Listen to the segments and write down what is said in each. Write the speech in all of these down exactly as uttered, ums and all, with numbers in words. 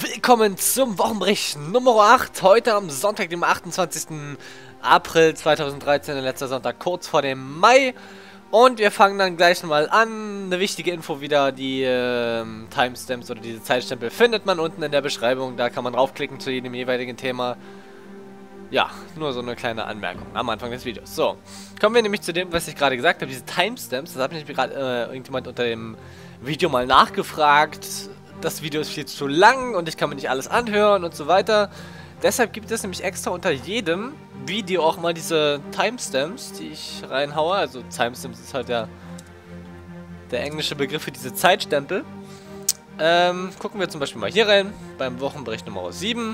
Willkommen zum Wochenbericht Nummer acht. Heute am Sonntag, dem achtundzwanzigsten April zweitausenddreizehn, der letzte Sonntag kurz vor dem Mai. Und wir fangen dann gleich mal an. Eine wichtige Info wieder, die äh, Timestamps oder diese Zeitstempel findet man unten in der Beschreibung. Da kann man draufklicken zu jedem jeweiligen Thema. Ja, nur so eine kleine Anmerkung am Anfang des Videos. So, kommen wir nämlich zu dem, was ich gerade gesagt habe, diese Timestamps. Das hat mich gerade äh, irgendjemand unter dem Video mal nachgefragt. Das Video ist viel zu lang und ich kann mir nicht alles anhören und so weiter. Deshalb gibt es nämlich extra unter jedem Video auch mal diese Timestamps, die ich reinhaue. Also Timestamps ist halt der, der englische Begriff für diese Zeitstempel. Ähm, gucken wir zum Beispiel mal hier rein, beim Wochenbericht Nummer sieben.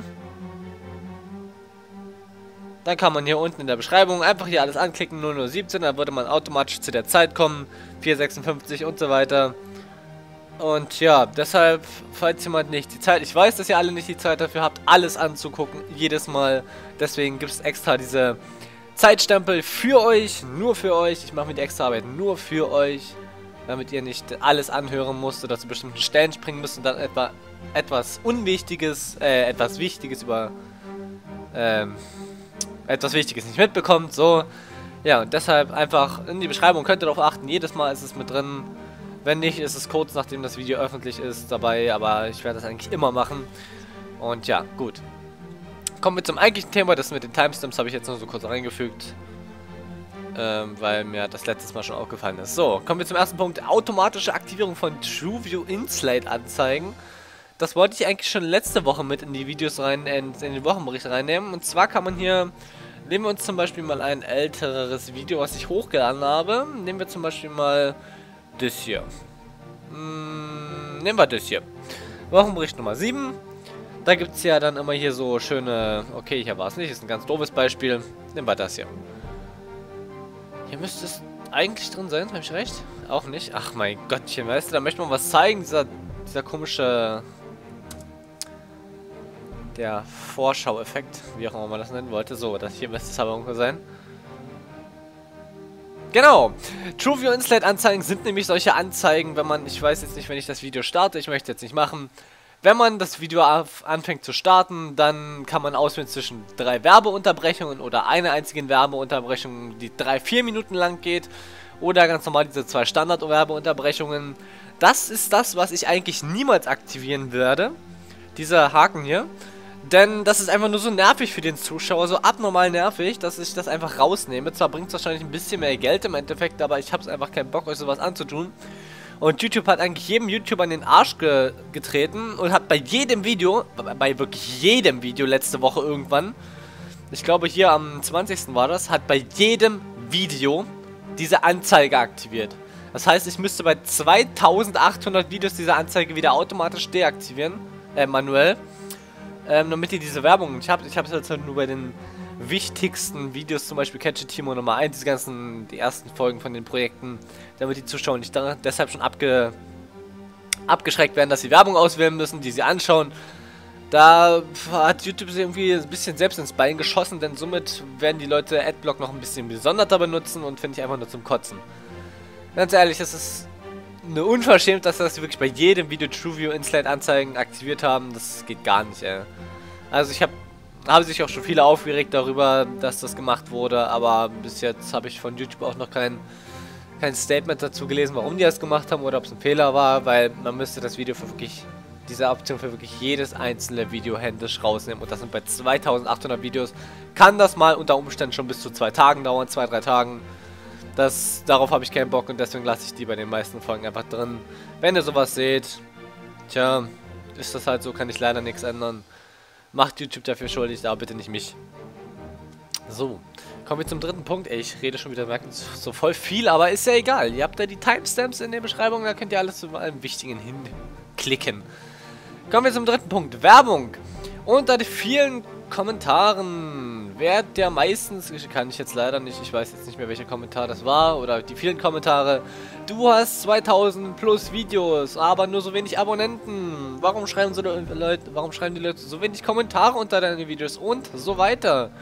Dann kann man hier unten in der Beschreibung einfach hier alles anklicken, null null siebzehn, dann würde man automatisch zu der Zeit kommen, vier sechsundfünfzig und so weiter. Und ja, deshalb, falls jemand nicht die Zeit, ich weiß, dass ihr alle nicht die Zeit dafür habt, alles anzugucken, jedes Mal. Deswegen gibt es extra diese Zeitstempel für euch, nur für euch. Ich mache mir die extra Arbeit nur für euch, damit ihr nicht alles anhören müsst oder zu bestimmten Stellen springen müsst und dann etwa etwas Unwichtiges, äh, etwas Wichtiges über, ähm, etwas Wichtiges nicht mitbekommt. So, ja, und deshalb einfach in die Beschreibung könnt ihr darauf achten, jedes Mal ist es mit drin. Wenn nicht, ist es kurz nachdem das Video öffentlich ist dabei, aber ich werde das eigentlich immer machen. Und ja, gut. Kommen wir zum eigentlichen Thema, das mit den Timestamps habe ich jetzt nur so kurz reingefügt. Ähm, weil mir das letztes Mal schon aufgefallen ist. So, kommen wir zum ersten Punkt. Automatische Aktivierung von TrueView InSlate anzeigen. Das wollte ich eigentlich schon letzte Woche mit in die Videos rein, in, in den Wochenbericht reinnehmen. Und zwar kann man hier, nehmen wir uns zum Beispiel mal ein älteres Video, was ich hochgeladen habe. Nehmen wir zum Beispiel mal das hier. Hm, nehmen wir das hier. Wochenbericht Nummer sieben. Da gibt es ja dann immer hier so schöne... Okay, hier war es nicht. Ist ein ganz doofes Beispiel. Nehmen wir das hier. Hier müsste es eigentlich drin sein. Habe ich recht? Auch nicht. Ach mein Gottchen, weißt du, da möchte man was zeigen. Dieser, dieser komische... Der Vorschau-Effekt. Wie auch immer man das nennen wollte. So, das hier müsste es aber irgendwo sein. Genau, TrueView InSlate Anzeigen sind nämlich solche Anzeigen, wenn man, ich weiß jetzt nicht, wenn ich das Video starte, ich möchte jetzt nicht machen, wenn man das Video auf, anfängt zu starten, dann kann man auswählen zwischen drei Werbeunterbrechungen oder einer einzigen Werbeunterbrechung, die drei, vier Minuten lang geht, oder ganz normal diese zwei Standard-Werbeunterbrechungen. Das ist das, was ich eigentlich niemals aktivieren werde, dieser Haken hier. Denn das ist einfach nur so nervig für den Zuschauer, so abnormal nervig, dass ich das einfach rausnehme. Zwar bringt es wahrscheinlich ein bisschen mehr Geld im Endeffekt, aber ich habe einfach keinen Bock, euch sowas anzutun. Und YouTube hat eigentlich jedem YouTuber in den Arsch ge getreten und hat bei jedem Video, bei wirklich jedem Video letzte Woche irgendwann, ich glaube hier am zwanzigsten war das, hat bei jedem Video diese Anzeige aktiviert. Das heißt, ich müsste bei zweitausendachthundert Videos diese Anzeige wieder automatisch deaktivieren, äh, manuell. Ähm, damit ihr diese Werbung, ich habe ich es jetzt halt nur bei den wichtigsten Videos, zum Beispiel Catch a Timo Nummer eins, die ganzen, die ersten Folgen von den Projekten, damit die Zuschauer nicht da, deshalb schon abge, abgeschreckt werden, dass sie Werbung auswählen müssen, die sie anschauen. Da hat YouTube sich irgendwie ein bisschen selbst ins Bein geschossen, denn somit werden die Leute Adblock noch ein bisschen besonderter benutzen und finde ich einfach nur zum Kotzen. Ganz ehrlich, das ist eine Unverschämt, dass das wirklich bei jedem Video TrueView InSlate Anzeigen aktiviert haben. Das geht gar nicht, ey. Also ich habe habe sich auch schon viele aufgeregt darüber, dass das gemacht wurde, aber bis jetzt habe ich von YouTube auch noch kein, kein Statement dazu gelesen, warum die das gemacht haben oder ob es ein Fehler war, weil man müsste das Video für wirklich, diese Option für wirklich jedes einzelne Video händisch rausnehmen und das sind bei zweitausendachthundert Videos, kann das mal unter Umständen schon bis zu zwei Tagen dauern, zwei, drei Tagen. Das, darauf habe ich keinen Bock und deswegen lasse ich die bei den meisten Folgen einfach drin. Wenn ihr sowas seht, tja, ist das halt so, kann ich leider nichts ändern. Macht YouTube dafür schuldig, aber bitte nicht mich. So, kommen wir zum dritten Punkt. Ey, ich rede schon wieder so voll viel, aber ist ja egal. Ihr habt da die Timestamps in der Beschreibung, da könnt ihr alles zu allem Wichtigen hinklicken. Kommen wir zum dritten Punkt. Werbung. Unter den vielen Kommentaren wird der meistens, kann ich jetzt leider nicht, ich weiß jetzt nicht mehr, welcher Kommentar das war, oder die vielen Kommentare, du hast zweitausend plus Videos, aber nur so wenig Abonnenten, warum schreiben so Leute, warum schreiben die Leute so wenig Kommentare unter deine Videos und so weiter.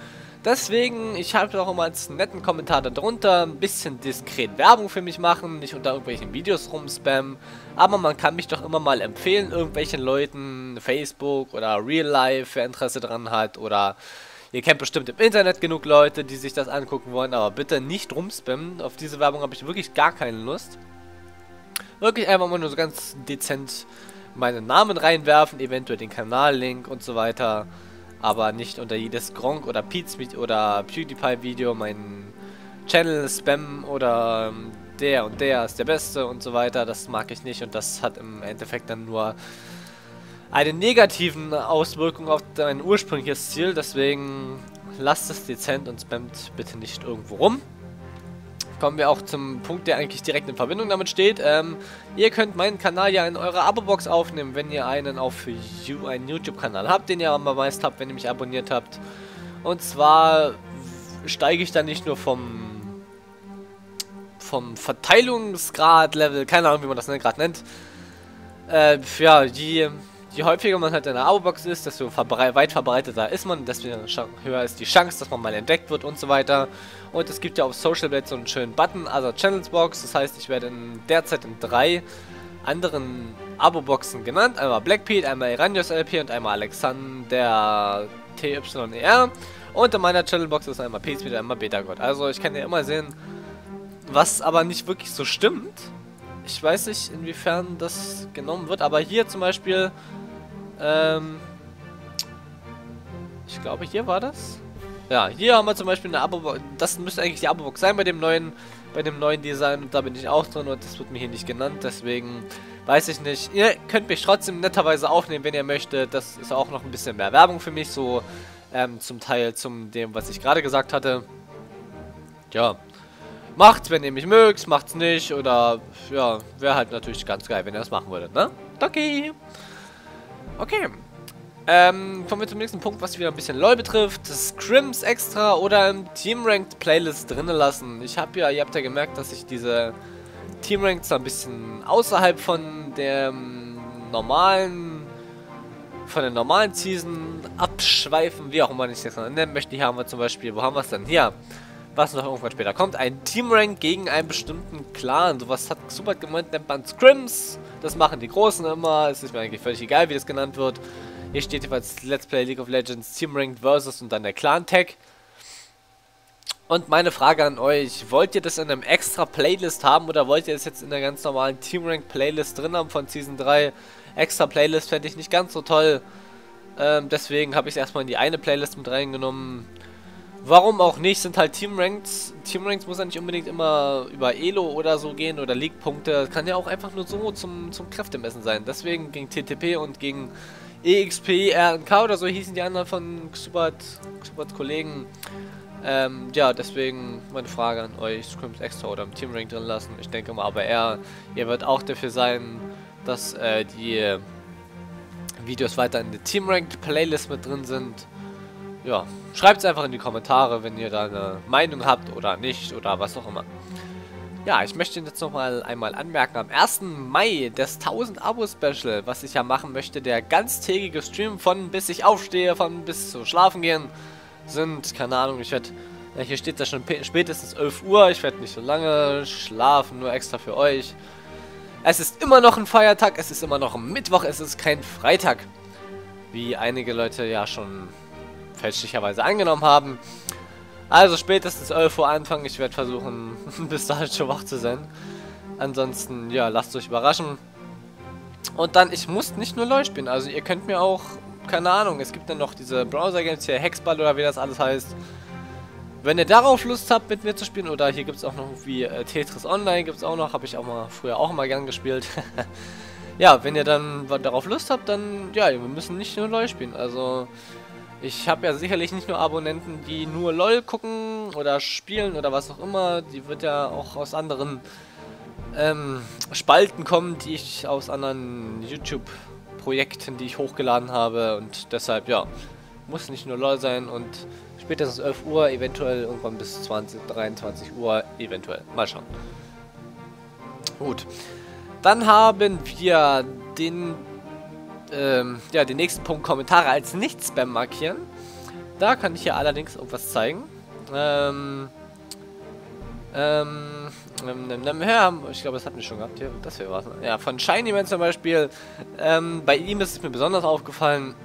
Deswegen, ich habe auch immer als netten Kommentar darunter, ein bisschen diskret Werbung für mich machen, nicht unter irgendwelchen Videos rumspammen, aber man kann mich doch immer mal empfehlen, irgendwelchen Leuten, Facebook oder Real Life, wer Interesse dran hat, oder ihr kennt bestimmt im Internet genug Leute, die sich das angucken wollen, aber bitte nicht rumspammen, auf diese Werbung habe ich wirklich gar keine Lust. Wirklich einfach mal nur so ganz dezent meinen Namen reinwerfen, eventuell den Kanallink und so weiter. Aber nicht unter jedes Gronk oder Pete's oder PewDiePie Video meinen Channel spammen oder der und der ist der Beste und so weiter. Das mag ich nicht und das hat im Endeffekt dann nur eine negativen Auswirkung auf dein ursprüngliches Ziel. Deswegen lasst es dezent und spammt bitte nicht irgendwo rum. Kommen wir auch zum Punkt, der eigentlich direkt in Verbindung damit steht. Ähm, ihr könnt meinen Kanal ja in eurer Abo-Box aufnehmen, wenn ihr einen auf You einen YouTube-Kanal habt, den ihr am meisten habt, wenn ihr mich abonniert habt. Und zwar steige ich dann nicht nur vom vom Verteilungsgrad-Level, keine Ahnung, wie man das gerade nennt. Äh, ja, je, je häufiger man halt in der Abo-Box ist, desto verbrei weit verbreiteter ist man, desto höher ist die Chance, dass man mal entdeckt wird und so weiter. Und es gibt ja auf Social Blade so einen schönen Button, also Channels Box. Das heißt, ich werde in derzeit in drei anderen Abo-Boxen genannt. Einmal Black Pete, einmal Iranios L P und einmal Alexander T Y E R. Und in meiner Channel Box ist einmal Peace wieder, einmal Beta God. Also ich kann ja immer sehen, was aber nicht wirklich so stimmt. Ich weiß nicht, inwiefern das genommen wird, aber hier zum Beispiel, ähm, ich glaube, hier war das. Ja, hier haben wir zum Beispiel eine Abo-Box. Das müsste eigentlich die Abo-Box sein bei dem neuen, bei dem neuen Design. Und da bin ich auch drin und das wird mir hier nicht genannt. Deswegen weiß ich nicht. Ihr könnt mich trotzdem netterweise aufnehmen, wenn ihr möchtet. Das ist auch noch ein bisschen mehr Werbung für mich. So ähm, zum Teil zum dem, was ich gerade gesagt hatte. Ja. Macht's, wenn ihr mich mögt. Macht's nicht. Oder ja, wäre halt natürlich ganz geil, wenn ihr das machen würdet, ne? Okay. Okay. Ähm, kommen wir zum nächsten Punkt, was wieder ein bisschen LoL betrifft. Scrims extra oder im Team-Ranked Playlist drinnen lassen. Ich habe ja, ihr habt ja gemerkt, dass ich diese Team-Ranked ein bisschen außerhalb von dem normalen, von der normalen Season abschweifen, wie auch immer ich das nennen möchte. Hier haben wir zum Beispiel, wo haben wir es denn? Hier, was noch irgendwann später kommt, ein Team-Rank gegen einen bestimmten Clan. Sowas hat Super gemeint, nennt man Scrims. Das machen die Großen immer. Es ist mir eigentlich völlig egal, wie das genannt wird. Hier steht jeweils Let's Play League of Legends Team Ranked versus und dann der Clan Tag. Und meine Frage an euch, wollt ihr das in einem extra Playlist haben oder wollt ihr das jetzt in der ganz normalen Team Ranked Playlist drin haben von Season drei? Extra Playlist fände ich nicht ganz so toll. Ähm, deswegen habe ich es erstmal in die eine Playlist mit reingenommen. Warum auch nicht, sind halt Team Ranks. Team Ranks muss ja nicht unbedingt immer über Elo oder so gehen oder League-Punkte. Kann ja auch einfach nur so zum, zum Kräftemessen sein. Deswegen gegen T T P und gegen E X P, R N K oder so hießen die anderen von Xubert, Xubert Kollegen. Ähm, ja, deswegen meine Frage an euch, Scrims extra oder im Team Rank drin lassen. Ich denke mal, aber er, ihr wird auch dafür sein, dass äh, die Videos weiter in der Team Ranked Playlist mit drin sind. Ja, schreibt es einfach in die Kommentare, wenn ihr da eine Meinung habt oder nicht oder was auch immer. Ja, ich möchte jetzt noch mal einmal anmerken, am ersten Mai das tausend Abo-Special, was ich ja machen möchte, der ganztägige Stream von bis ich aufstehe, von bis zu schlafen gehen, sind, keine Ahnung, ich werde, ja, hier steht ja schon spätestens elf Uhr, ich werde nicht so lange schlafen, nur extra für euch. Es ist immer noch ein Feiertag, es ist immer noch ein Mittwoch, es ist kein Freitag, wie einige Leute ja schon fälschlicherweise angenommen haben. Also spätestens elf Uhr anfangen. Ich werde versuchen, bis dahin schon wach zu sein. Ansonsten, ja, lasst euch überraschen. Und dann, ich muss nicht nur LoL spielen. Also ihr könnt mir auch, keine Ahnung, es gibt dann noch diese Browser-Games hier, Hexball oder wie das alles heißt. Wenn ihr darauf Lust habt, mit mir zu spielen, oder hier gibt es auch noch wie äh, Tetris Online, gibt es auch noch, habe ich auch mal früher auch mal gern gespielt. Ja, wenn ihr dann darauf Lust habt, dann, ja, wir müssen nicht nur LoL spielen. Also ich habe ja sicherlich nicht nur Abonnenten, die nur LoL gucken oder spielen oder was auch immer. Die wird ja auch aus anderen ähm, Spalten kommen, die ich aus anderen YouTube-Projekten, die ich hochgeladen habe. Und deshalb, ja, muss nicht nur LoL sein und spätestens elf Uhr, eventuell irgendwann bis zwanzig, dreiundzwanzig Uhr, eventuell. Mal schauen. Gut. Dann haben wir den... Ähm, ja, den nächsten Punkt, Kommentare als Nicht-Spam markieren. Da kann ich hier allerdings irgendwas zeigen. Ähm... Ähm... ähm, ähm, ja, ich glaube, das hatten wir schon gehabt hier. Das wäre was. Ja, von Shiny Man zum Beispiel. Ähm, bei ihm ist es mir besonders aufgefallen.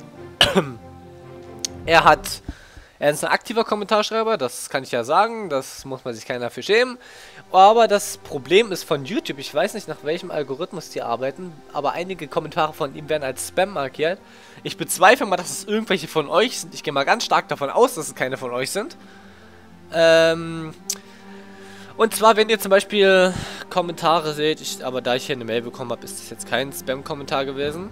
Er hat... Er ist ein aktiver Kommentarschreiber, das kann ich ja sagen, das muss man sich keiner für schämen. Aber das Problem ist von YouTube, ich weiß nicht, nach welchem Algorithmus die arbeiten, aber einige Kommentare von ihm werden als Spam markiert. Ich bezweifle mal, dass es irgendwelche von euch sind. Ich gehe mal ganz stark davon aus, dass es keine von euch sind. Ähm... Und zwar, wenn ihr zum Beispiel Kommentare seht, ich, aber da ich hier eine Mail bekommen habe, ist das jetzt kein Spam-Kommentar gewesen.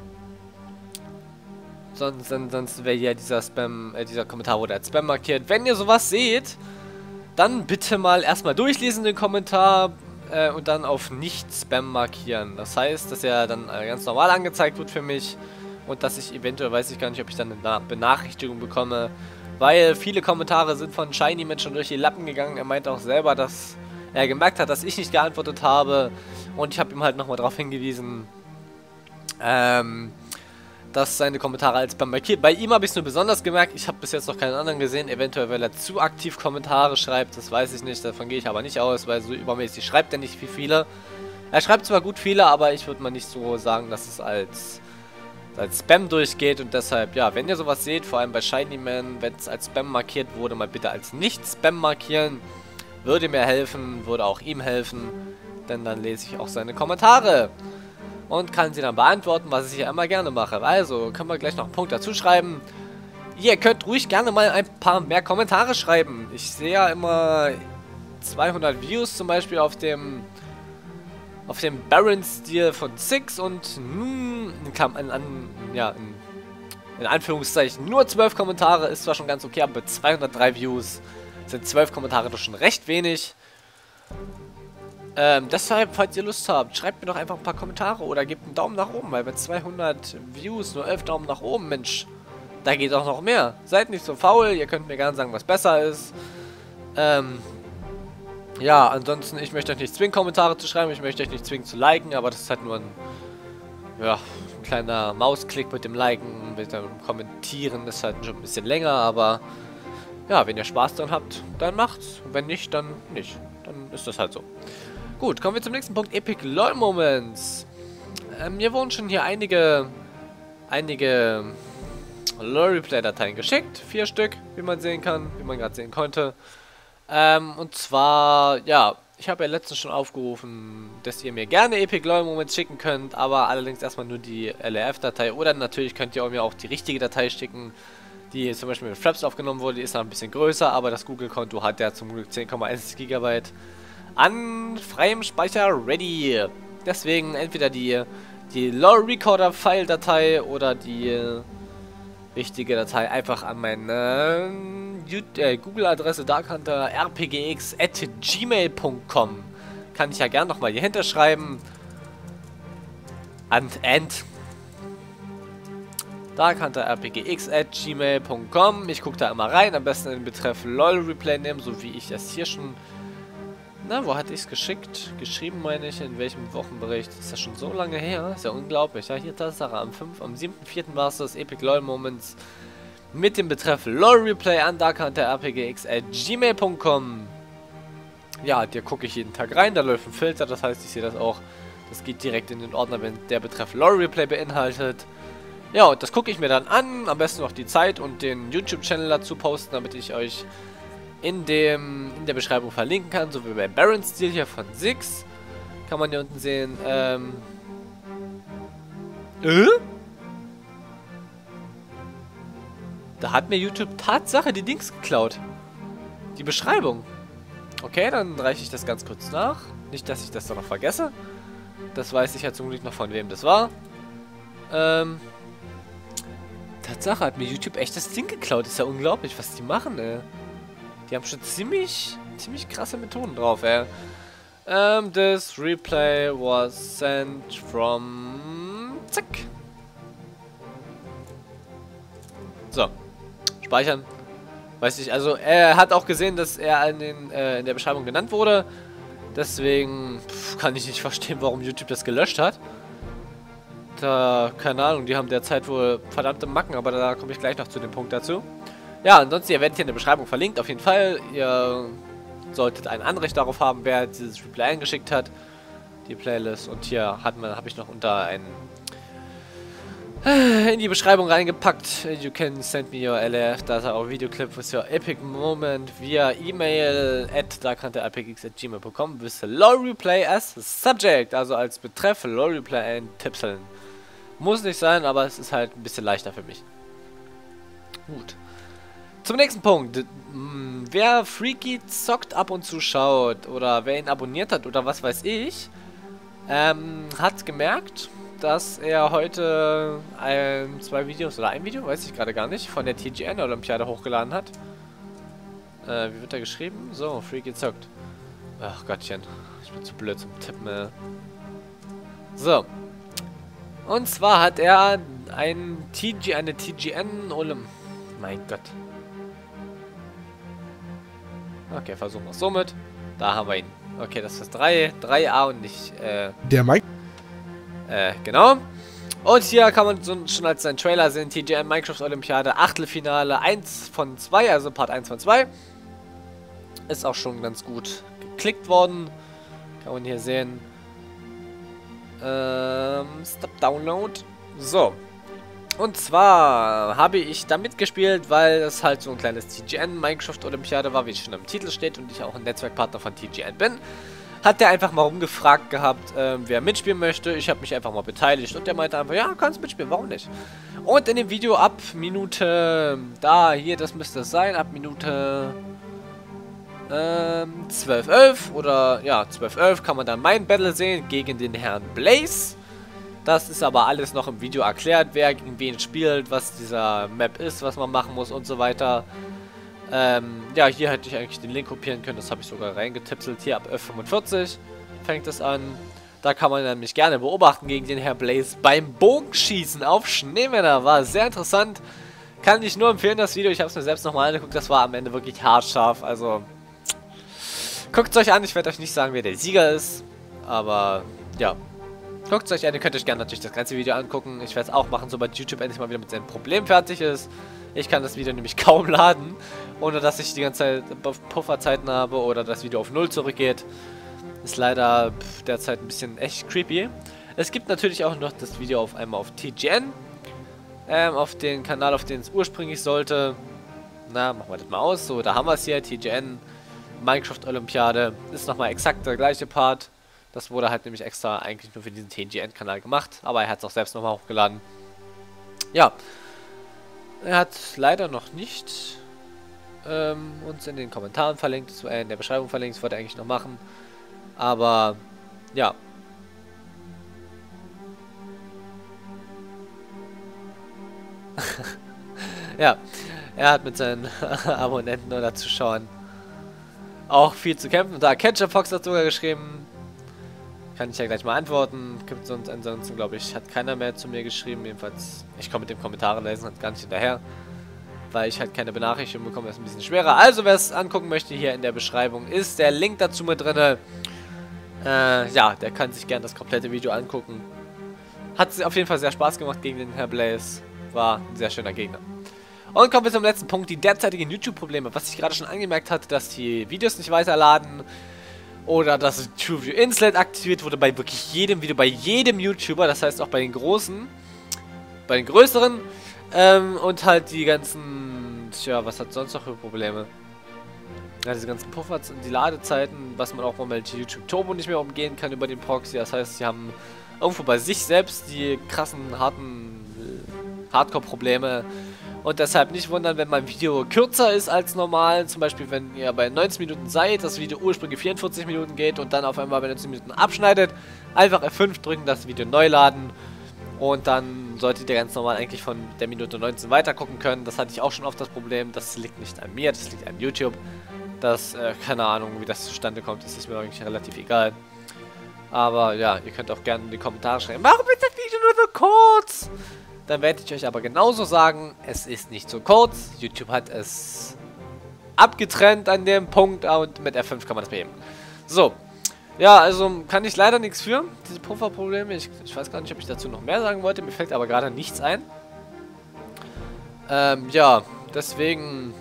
Sonst, sonst wäre ja dieser Spam, äh, dieser Kommentar wurde als Spam markiert. Wenn ihr sowas seht, dann bitte mal erstmal durchlesen den Kommentar äh, und dann auf Nicht-Spam markieren. Das heißt, dass er dann äh, ganz normal angezeigt wird für mich und dass ich eventuell, weiß ich gar nicht, ob ich dann eine Benachrichtigung bekomme, weil viele Kommentare sind von Shiny Man schon durch die Lappen gegangen. Er meint auch selber, dass er gemerkt hat, dass ich nicht geantwortet habe und ich habe ihm halt nochmal darauf hingewiesen, ähm... dass seine Kommentare als Spam markiert. Bei ihm habe ich es nur besonders gemerkt. Ich habe bis jetzt noch keinen anderen gesehen. Eventuell, weil er zu aktiv Kommentare schreibt. Das weiß ich nicht. Davon gehe ich aber nicht aus, weil so übermäßig schreibt er nicht wie viele. Er schreibt zwar gut viele, aber ich würde mal nicht so sagen, dass es als, als Spam durchgeht. Und deshalb, ja, wenn ihr sowas seht, vor allem bei Shiny Man, wenn es als Spam markiert wurde, mal bitte als Nicht-Spam markieren. Würde mir helfen, würde auch ihm helfen. Denn dann lese ich auch seine Kommentare. Und kann sie dann beantworten, was ich ja immer gerne mache. Also, können wir gleich noch einen Punkt dazu schreiben. Ihr könnt ruhig gerne mal ein paar mehr Kommentare schreiben. Ich sehe ja immer zweihundert Views zum Beispiel auf dem auf dem Baron-Stil von Six und nun kam an, an ja, in, in Anführungszeichen nur zwölf Kommentare. Ist zwar schon ganz okay, aber mit zweihundertdrei Views sind zwölf Kommentare doch schon recht wenig. Ähm, deshalb, falls ihr Lust habt, schreibt mir doch einfach ein paar Kommentare oder gebt einen Daumen nach oben, weil bei zweihundert Views nur elf Daumen nach oben, Mensch, da geht auch noch mehr. Seid nicht so faul, ihr könnt mir gerne sagen, was besser ist. Ähm, ja, ansonsten, ich möchte euch nicht zwingen, Kommentare zu schreiben, ich möchte euch nicht zwingen zu liken, aber das ist halt nur ein, ja, ein kleiner Mausklick mit dem Liken, mit dem Kommentieren, das ist halt schon ein bisschen länger, aber ja, wenn ihr Spaß dran habt, dann macht's. Und wenn nicht, dann nicht. Dann ist das halt so. Gut, kommen wir zum nächsten Punkt. Epic LOL Moments. Ähm, mir wurden schon hier einige einige LOL Replay-Dateien geschickt. Vier Stück, wie man sehen kann, wie man gerade sehen konnte. Ähm, und zwar, ja, ich habe ja letztens schon aufgerufen, dass ihr mir gerne Epic LOL Moments schicken könnt, aber allerdings erstmal nur die L R F-Datei. Oder natürlich könnt ihr mir auch die richtige Datei schicken, die zum Beispiel mit Fraps aufgenommen wurde. Die ist noch ein bisschen größer, aber das Google-Konto hat ja zum Glück zehn Komma eins Gigabyte an freiem Speicher ready. Deswegen entweder die, die LOL Recorder File Datei oder die richtige Datei einfach an meine äh, Google Adresse darkhunter r p g x at gmail punkt com. Kann ich ja gerne nochmal hier hinterschreiben. And, and darkhunter r p g x at gmail punkt com. Ich gucke da immer rein, am besten in den Betreff LOL Replay nehmen, so wie ich es hier schon... Na, wo hatte ich es geschickt? Geschrieben, meine ich, in welchem Wochenbericht? Ist das schon so lange her? Ist ja unglaublich. Ja, hier Tatsache, am fünften, am siebten vierten war es das Epic LOL Moments mit dem Betreff LOL Replay an darkhunter r p g x at gmail punkt com. Ja, dir gucke ich jeden Tag rein, da läuft ein Filter, das heißt, ich sehe das auch. Das geht direkt in den Ordner, wenn der Betreff LOL Replay beinhaltet. Ja, und das gucke ich mir dann an, am besten noch die Zeit und den YouTube-Channel dazu posten, damit ich euch in dem in der Beschreibung verlinken kann, so wie bei Baron-Stil hier von Six. Kann man hier unten sehen. Ähm. Äh? Da hat mir YouTube Tatsache die Dings geklaut. Die Beschreibung. Okay, dann reiche ich das ganz kurz nach. Nicht, dass ich das dann noch vergesse. Das weiß ich ja zum Glück noch, von wem das war. Ähm. Tatsache hat mir YouTube echt das Ding geklaut. Ist ja unglaublich, was die machen, ey. Die haben schon ziemlich, ziemlich krasse Methoden drauf, ey. Um, this replay was sent from... Zack. So. Speichern. Weiß ich, also er hat auch gesehen, dass er in, den, äh, in der Beschreibung genannt wurde. Deswegen pf, kann ich nicht verstehen, warum YouTube das gelöscht hat. Da, keine Ahnung, die haben derzeit wohl verdammte Macken, aber da komme ich gleich noch zu dem Punkt dazu. Ja, ansonsten, ihr werdet hier in der Beschreibung verlinkt, auf jeden Fall. Ihr solltet ein Anrecht darauf haben, wer dieses Replay eingeschickt hat. Die Playlist. Und hier hat man, habe ich noch unter einen in die Beschreibung reingepackt. You can send me your L F, da ist auch Videoclip with your epic moment via email at darkantepicx at gmail punkt com with LOL Replay as subject, also als Betreff LOL Replay eintipseln. Muss nicht sein, aber es ist halt ein bisschen leichter für mich. Gut. Zum nächsten Punkt. Wer Freaky zockt ab und zu schaut oder wer ihn abonniert hat oder was weiß ich, ähm, hat gemerkt, dass er heute ein, zwei Videos oder ein Video, weiß ich gerade gar nicht, von der T G N-Olympiade hochgeladen hat. Äh, wie wird da geschrieben? So, Freaky zockt. Ach Gottchen, ich bin zu blöd zum Tippen. Äh. So. Und zwar hat er ein T G, eine T G N-Olympiade. Mein Gott. Okay, versuchen wir es somit. Da haben wir ihn. Okay, das ist drei, drei A und nicht, äh... Der Mike. Äh, genau. Und hier kann man so, schon als sein Trailer sehen, T G N Minecraft Olympiade, Achtelfinale, eins von zwei, also Part eins von zwei. Ist auch schon ganz gut geklickt worden. Kann man hier sehen. Ähm, Stop Download. So. Und zwar habe ich da mitgespielt, weil es halt so ein kleines T G N Minecraft Olympiade war, wie es schon im Titel steht und ich auch ein Netzwerkpartner von T G N bin. Hat der einfach mal rumgefragt gehabt, äh, wer mitspielen möchte. Ich habe mich einfach mal beteiligt und der meinte einfach, ja, kannst mitspielen, warum nicht? Und in dem Video ab Minute, da, hier, das müsste es sein, ab Minute ähm, zwölf elf oder, ja, zwölf elf kann man dann mein Battle sehen gegen den Herrn Blaze. Das ist aber alles noch im Video erklärt, wer gegen wen spielt, was dieser Map ist, was man machen muss und so weiter. Ähm, ja, hier hätte ich eigentlich den Link kopieren können, das habe ich sogar reingetipselt. Hier ab F fünfundvierzig fängt es an. Da kann man nämlich gerne beobachten gegen den Herr Blaze beim Bogenschießen auf Schneemänner. War sehr interessant. Kann ich nur empfehlen, das Video. Ich habe es mir selbst nochmal angeguckt. Das war am Ende wirklich haarscharf. Also, guckt es euch an. Ich werde euch nicht sagen, wer der Sieger ist. Aber, ja. Guckt es euch an. Ihr könnt euch gerne natürlich das ganze Video angucken. Ich werde es auch machen, sobald YouTube endlich mal wieder mit seinem Problem fertig ist. Ich kann das Video nämlich kaum laden, ohne dass ich die ganze Zeit Pufferzeiten habe oder das Video auf null zurückgeht. Ist leider pff, derzeit ein bisschen echt creepy. Es gibt natürlich auch noch das Video auf einmal auf T G N. Ähm, auf den Kanal, auf den es ursprünglich sollte. Na, machen wir das mal aus. So, da haben wir es hier. T G N, Minecraft Olympiade. Ist nochmal exakt der gleiche Part. Das wurde halt nämlich extra eigentlich nur für diesen T G N-Kanal gemacht. Aber er hat es auch selbst nochmal hochgeladen. Ja. Er hat leider noch nicht ähm, uns in den Kommentaren verlinkt, äh, in der Beschreibung verlinkt, das wollte er eigentlich noch machen. Aber, ja. Ja, er hat mit seinen Abonnenten oder Zuschauern auch viel zu kämpfen. Da Ketchup Fox hat sogar geschrieben. Kann ich ja gleich mal antworten. Gibt sonst ansonsten, glaube ich, hat keiner mehr zu mir geschrieben. Jedenfalls, ich komme mit dem Kommentare lesen halt gar nicht hinterher. Weil ich halt keine Benachrichtigung bekomme, ist ein bisschen schwerer. Also, wer es angucken möchte, hier in der Beschreibung ist der Link dazu mit drin. Äh, ja, der kann sich gerne das komplette Video angucken. Hat auf jeden Fall sehr Spaß gemacht gegen den Herr Blaze. War ein sehr schöner Gegner. Und kommen wir zum letzten Punkt, die derzeitigen YouTube-Probleme. Was ich gerade schon angemerkt hatte, dass die Videos nicht weiterladen. Oder dass TrueView Inslate aktiviert wurde bei wirklich jedem Video, bei jedem YouTuber, das heißt auch bei den großen, bei den größeren, ähm, und halt die ganzen, tja, was hat sonst noch für Probleme? Ja, diese ganzen Puffer, die Ladezeiten, was man auch mal mit YouTube Turbo nicht mehr umgehen kann über den Proxy, das heißt, sie haben irgendwo bei sich selbst die krassen, harten Hardcore-Probleme. Und deshalb nicht wundern, wenn mein Video kürzer ist als normal. Zum Beispiel, wenn ihr bei neunzehn Minuten seid, das Video ursprünglich vierundvierzig Minuten geht und dann auf einmal bei neunzehn Minuten abschneidet. Einfach F fünf drücken, das Video neu laden. Und dann solltet ihr ganz normal eigentlich von der Minute neunzehn weiter gucken können. Das hatte ich auch schon oft das Problem. Das liegt nicht an mir, das liegt an YouTube. Das, äh, keine Ahnung, wie das zustande kommt, das ist mir eigentlich relativ egal. Aber ja, ihr könnt auch gerne in die Kommentare schreiben, warum ist das Video nur so kurz? Dann werde ich euch aber genauso sagen, es ist nicht so kurz. YouTube hat es abgetrennt an dem Punkt und mit F fünf kann man das beheben. So, ja, also kann ich leider nichts für, diese Pufferprobleme. Ich, ich weiß gar nicht, ob ich dazu noch mehr sagen wollte, mir fällt aber gerade nichts ein. Ähm, ja, deswegen...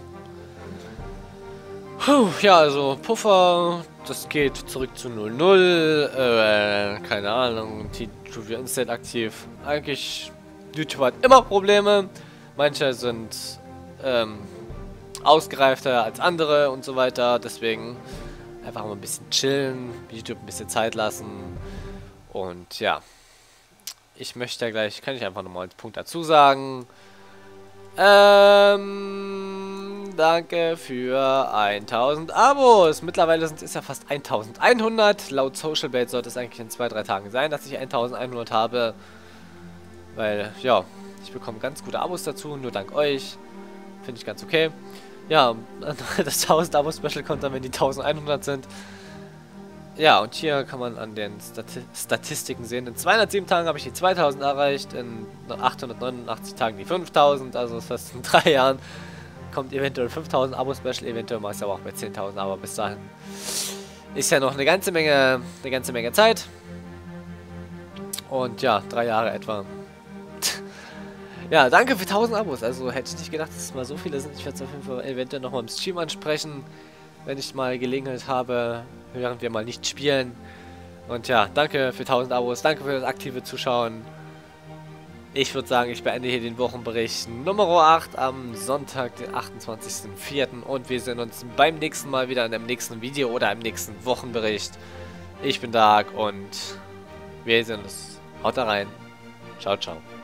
Puh, ja, also Puffer, das geht zurück zu null null, äh, keine Ahnung, TrueView Instant aktiv. Eigentlich, YouTube hat immer Probleme. Manche sind ähm, ausgereifter als andere und so weiter. Deswegen einfach mal ein bisschen chillen, YouTube ein bisschen Zeit lassen. Und ja, ich möchte ja gleich, kann ich einfach nochmal einen Punkt dazu sagen. Ähm, danke für tausend Abos. Mittlerweile sind es ja fast eintausendeinhundert. Laut SocialBait sollte es eigentlich in zwei, drei Tagen sein, dass ich eintausendeinhundert habe. Weil, ja, ich bekomme ganz gute Abos dazu, nur dank euch. Finde ich ganz okay. Ja, das tausend Abo-Special kommt dann, wenn die eintausendeinhundert sind. Ja, und hier kann man an den Stati Statistiken sehen, in zweihundertsieben Tagen habe ich die zweitausend erreicht, in achthundertneunundachtzig Tagen die fünftausend, also das heißt in drei Jahren kommt eventuell fünftausend Abo-Special, eventuell mache ich es aber auch bei zehntausend, aber bis dahin ist ja noch eine ganze Menge, eine ganze Menge Zeit. Und ja, drei Jahre etwa. Ja, danke für tausend Abos, also hätte ich nicht gedacht, dass es mal so viele sind. Ich werde es auf jeden Fall eventuell nochmal im Stream ansprechen, wenn ich mal Gelegenheit habe, während wir mal nicht spielen. Und ja, danke für tausend Abos, danke für das aktive Zuschauen. Ich würde sagen, ich beende hier den Wochenbericht Nummer acht am Sonntag, den achtundzwanzigsten vierten Und wir sehen uns beim nächsten Mal wieder in dem nächsten Video oder im nächsten Wochenbericht. Ich bin Dark und wir sehen uns. Haut da rein. Ciao, ciao.